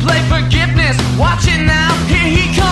play forgiveness. Watch it now, here he comes.